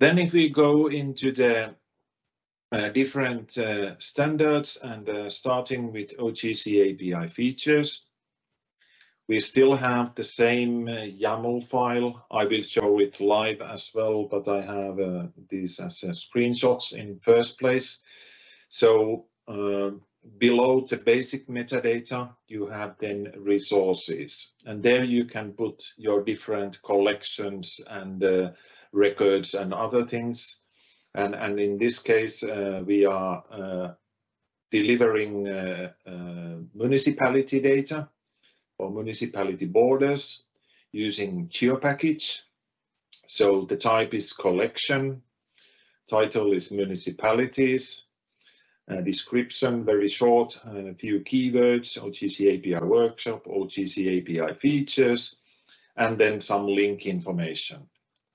Then if we go into the different standards and starting with OGC API features, we still have the same YAML file. I will show it live as well, but I have these as screenshots in first place. So below the basic metadata, you have then resources, and there you can put your different collections and records and other things. And in this case, we are delivering municipality data or municipality borders using GeoPackage. So the type is collection, title is municipalities, description very short, a few keywords, OGC API Workshop, OGC API Features, and then some link information.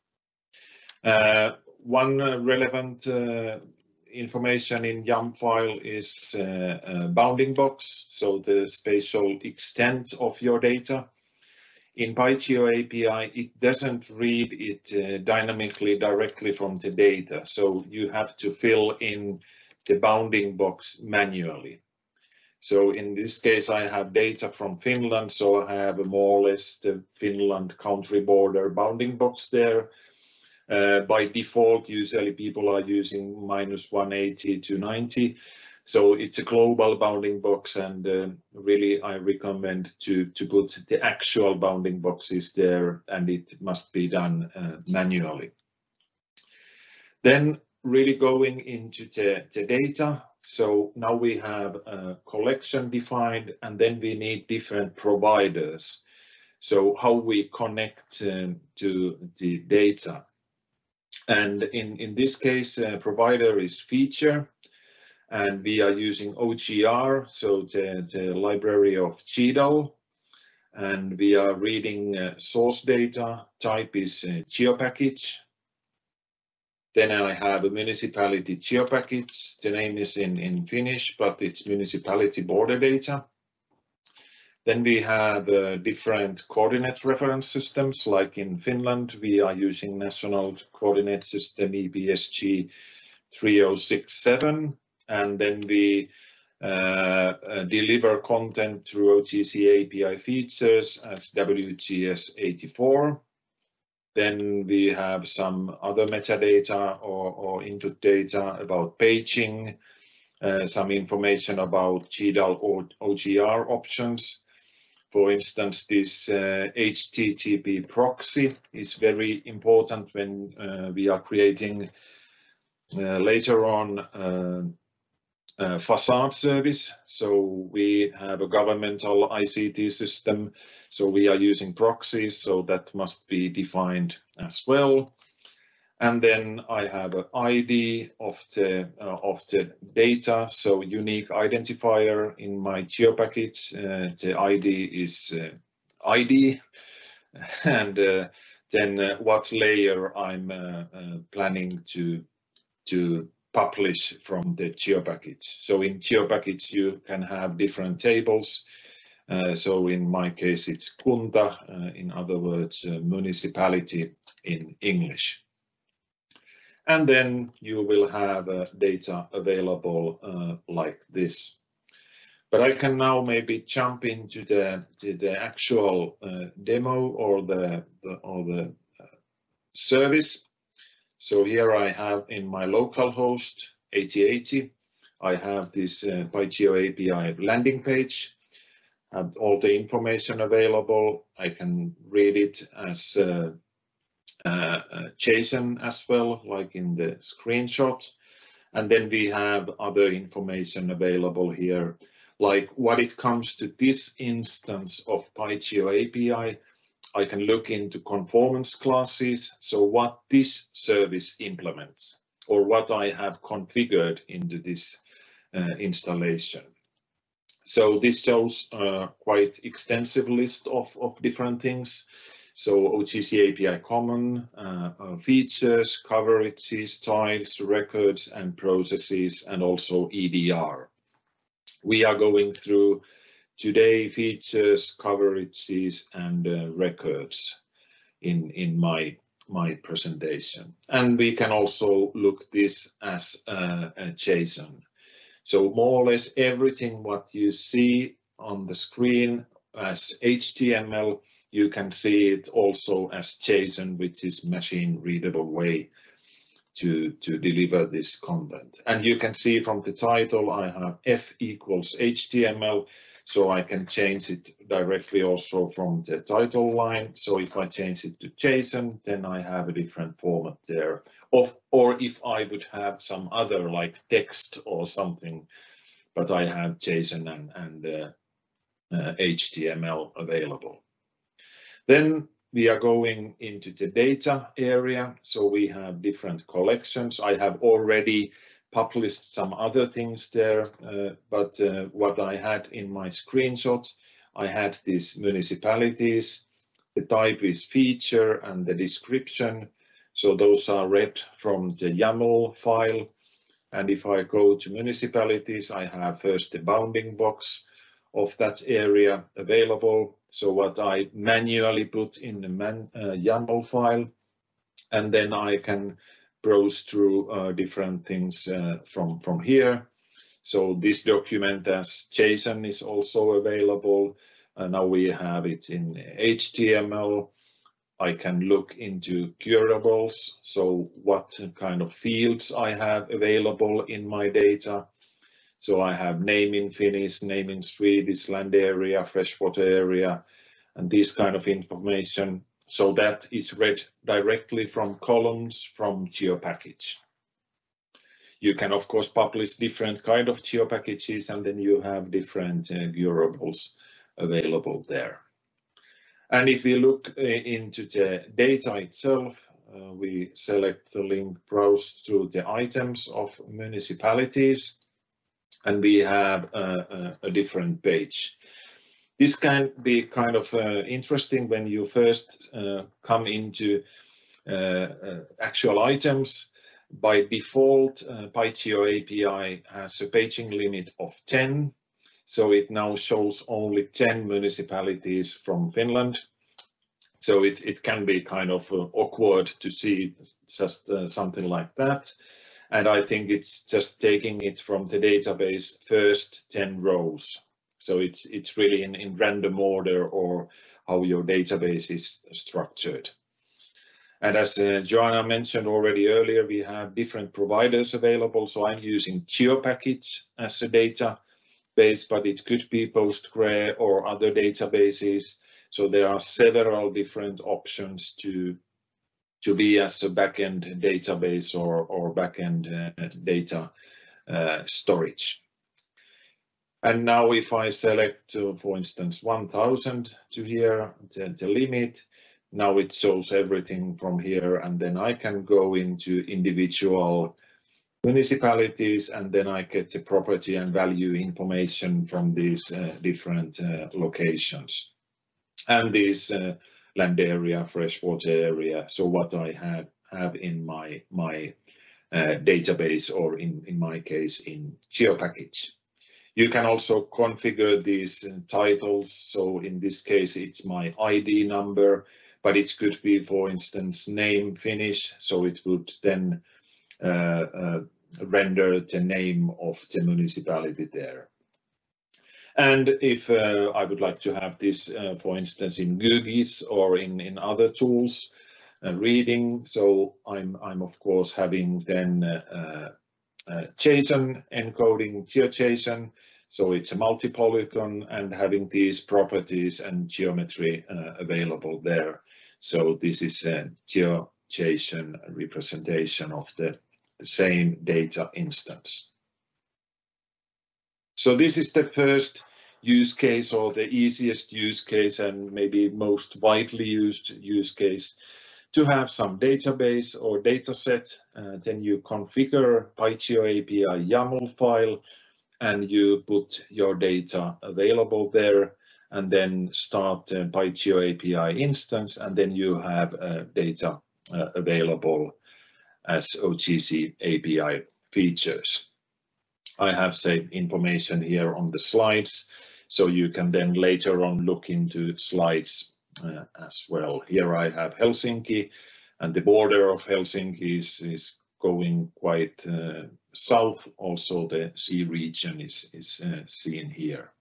One relevant information in YAM file is bounding box, so the spatial extent of your data. In pygeoapi, it doesn't read it dynamically directly from the data, so you have to fill in the bounding box manually. So in this case, I have data from Finland, so I have more or less the Finland country border bounding box there. By default, usually people are using -180 to 90. So it's a global bounding box, and really I recommend to put the actual bounding boxes there, and it must be done manually. Then really going into the data. So now we have a collection defined, and then we need different providers. So how we connect to the data. And in this case, provider is feature, and we are using OGR, so the library of GDAL, and we are reading source data, type is GeoPackage. Then I have a municipality GeoPackage, the name is in Finnish, but it's municipality border data. Then we have different coordinate reference systems, like in Finland, we are using National Coordinate System EPSG 3067, and then we deliver content through OGC API features as WGS 84. Then we have some other metadata or input data about paging, some information about GDAL or OGR options. For instance, this HTTP proxy is very important when we are creating later on facade service. So we have a governmental ICT system, so we are using proxies, so that must be defined as well. And then I have an ID of the data, so unique identifier in my GeoPackage. The ID is ID, and then what layer I'm planning to publish from the GeoPackage. So in GeoPackage you can have different tables. So in my case it's kunta, in other words municipality in English. And then you will have data available like this. But I can now maybe jump into the actual demo or the service. So here I have in my local host 8080, I have this pygeoapi landing page, have all the information available. I can read it as JSON as well, like in the screenshot. And then we have other information available here, like what it comes to this instance of pygeoapi, I can look into conformance classes, so what this service implements or what I have configured into this installation. So this shows a quite extensive list of different things. So OGC API common, features, coverages, styles, records and processes, and also EDR. We are going through today features, coverages and records in my my presentation. And we can also look this as a JSON. So more or less everything what you see on the screen as HTML, you can see it also as JSON, which is machine readable way to deliver this content. And you can see from the title, I have F equals HTML, so I can change it directly also from the title line. So if I change it to JSON, then I have a different format there. Or if I would have some other like text or something, but I have JSON and HTML available. Then we are going into the data area. So we have different collections. I have already published some other things there, but what I had in my screenshot, I had these municipalities. The type is feature and the description. So those are read from the YAML file. And if I go to municipalities, I have first the bounding box of that area available. So what I manually put in the YAML file, and then I can browse through different things from here. So this document as JSON is also available. Now we have it in HTML. I can look into curables, so what kind of fields I have available in my data. So I have name in Finnish, name in Swedish, land area, freshwater area, and this kind of information. So that is read directly from columns from GeoPackage. You can of course publish different kind of GeoPackages, and then you have different curables available there. And if we look into the data itself, we select the link browse through the items of municipalities, and we have a different page. This can be kind of interesting when you first come into actual items. By default, pygeoapi has a paging limit of 10. So it now shows only 10 municipalities from Finland. So it can be kind of awkward to see just something like that. And I think it's just taking it from the database first 10 rows. So it's really in random order or how your database is structured. And as Joanna mentioned already earlier, we have different providers available. So I'm using GeoPackage as a database, but it could be Postgre or other databases. So there are several different options to be as a backend database or backend data storage. And now if I select, for instance, 1000 to here, the limit, now it shows everything from here, and then I can go into individual municipalities, and then I get the property and value information from these different locations. And this land area, freshwater area, so what I have in my database, or in my case in GeoPackage. You can also configure these titles. So in this case, it's my ID number, but it could be, for instance, name Finnish. So it would then render the name of the municipality there. And if I would like to have this, for instance, in GUGIS or in other tools, reading, so I'm of course having then JSON encoding GeoJSON, so it's a multi-polygon and having these properties and geometry available there. So this is a GeoJSON representation of the same data instance. So this is the first use case, or the easiest use case, and maybe most widely used use case. To have some database or data set, then you configure pygeoapi YAML file and you put your data available there, and then start the pygeoapi instance, and then you have data available as OGC API features. I have saved information here on the slides, so you can then later on look into slides as well. Here I have Helsinki and the border of Helsinki is going quite south. Also, the sea region is seen here.